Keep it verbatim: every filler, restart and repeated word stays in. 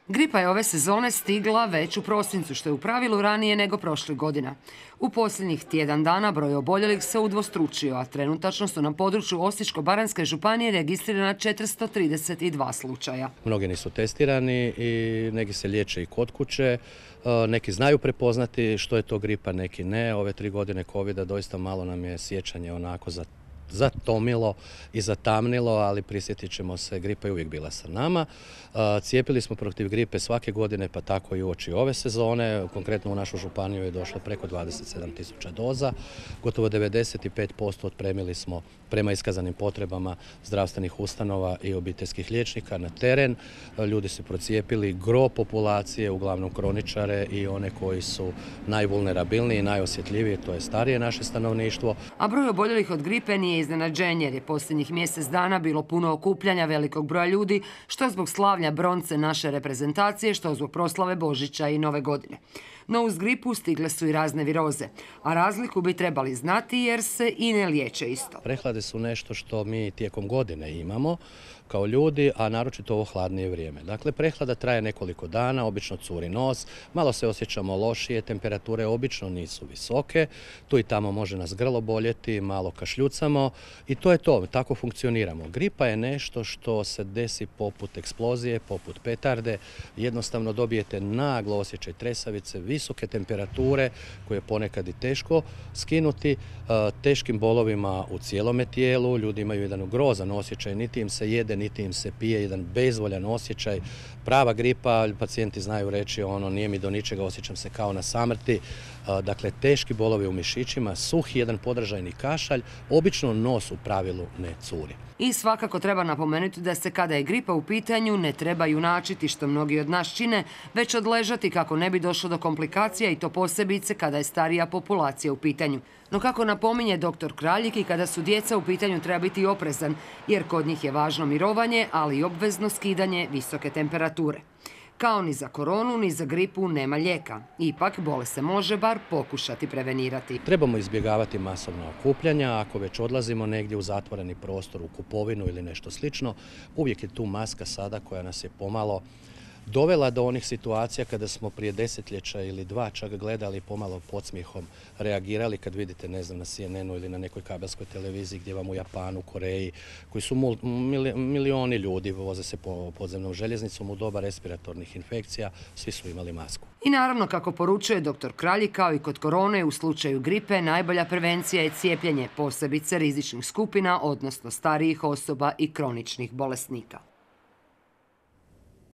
Gripa je ove sezone stigla već u prosincu, što je u pravilu ranije nego prošlih godina. U posljednjih tjedan dana broj oboljelih se udvostručio, a trenutačno su na području Osječko-baranjske županije registrirana četiristo trideset dva slučaja. Mnogi nisu testirani i neki se liječe i kod kuće. Neki znaju prepoznati što je to gripa, neki ne. Ove tri godine kovida doista malo nam je sjećanje onako za zatomilo i zatamnilo, ali prisjetit ćemo se, gripa je uvijek bila sa nama. Cijepili smo protiv gripe svake godine, pa tako i uoči ove sezone. Konkretno u našu županiju je došlo preko dvadeset sedam tisuća doza. Gotovo devedeset pet posto otpremili smo prema iskazanim potrebama zdravstvenih ustanova i obiteljskih liječnika na teren. Ljudi su procijepili, gro populacije, uglavnom kroničare i one koji su najvulnerabilniji i najosjetljiviji, to je starije naše stanovništvo. A broj oboljelih od gripe nije iznenađenje, jer je posljednjih mjesec dana bilo puno okupljanja velikog broja ljudi, što zbog slavlja bronce naše reprezentacije, što zbog proslave Božića i Nove godine. No uz gripu stigle su i razne viroze, a razliku bi trebali znati jer se i ne liječe isto. Prehlade su nešto što mi tijekom godine imamo kao ljudi, a naročito ovo hladnije vrijeme. Dakle, prehlada traje nekoliko dana, obično curi nos, malo se osjećamo lošije, temperature obično nisu visoke, tu i tamo može nas grlo boljeti, malo kašljucamo i to je to, tako funkcioniramo. Gripa je nešto što se desi poput eksplozije, poput petarde, jednostavno dobijete naglo osjećaj tresavice, visoke temperature koje je ponekad i teško skinuti, teškim bolovima u cijelome tijelu, ljudi imaju jedan grozan osjećaj, niti im se jede, niti im se pije, jedan bezvoljan osjećaj. Prava gripa, pacijenti znaju reći ono, nije mi do ničega, osjećam se kao na samrti. Dakle, teški bolovi u mišićima, suhi jedan podražajni kašalj, obično nos u pravilu ne curi. I svakako treba napomenuti da se kada je gripa u pitanju ne treba junačiti, što mnogi od nas čine, već odležati kako ne bi došlo do komplikacija, i to posebice kada je starija populacija u pitanju. No kako napominje doktor Kraljik, i kada su djeca u pitanju treba biti oprezan, jer kod njih je važno mirovanje, ali i obvezno skidanje visoke temperature. Kao ni za koronu, ni za gripu nema lijeka. Ipak, bolest se može bar pokušati prevenirati. Trebamo izbjegavati masovna okupljanja. Ako već odlazimo negdje u zatvoreni prostor, u kupovinu ili nešto slično, uvijek je tu maska sada koja nas je pomalo dovela do onih situacija kada smo prije desetljeća ili dva čak gledali pomalo podsmijehom, reagirali kad vidite, ne znam, na C N N-u ili na nekoj kabelskoj televiziji gdje vam u Japanu, Koreji, koji su mul, mili, milioni ljudi, voze se po podzemnom željeznicom u doba respiratornih infekcija, svi su imali masku. I naravno, kako poručuje doktor Kraljik, kao i kod korone, u slučaju gripe najbolja prevencija je cijepljenje, posebice rizičnih skupina, odnosno starijih osoba i kroničnih bolesnika.